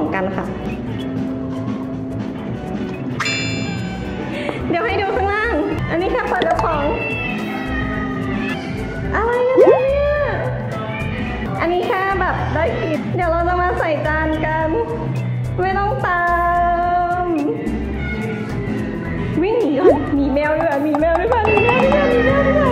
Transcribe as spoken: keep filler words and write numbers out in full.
กันค่ะเดี๋ยวให้ดูข้างล่างอันนี้แค่เปิดแล้วของอะไรกันเนี่ยอันนี้แค่แบบได้กินเดี๋ยวเราจะมาใส่จานกันไม่ต้องตามวิ่งหนีก่อนหนีแมวด้วยหนีแมวด้วยค่ะหนีแมวด้วยค่ะหนีแมวด้วยค่ะ